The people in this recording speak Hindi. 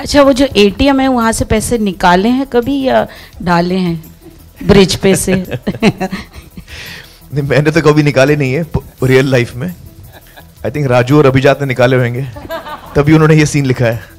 अच्छा, वो जो एटीएम है वहाँ से पैसे निकाले हैं कभी या डाले हैं ब्रिज पे से? नहीं, मैंने तो कभी निकाले नहीं है रियल लाइफ में। आई थिंक राजू और अभिजात ने निकाले होंगे, तभी उन्होंने ये सीन लिखा है।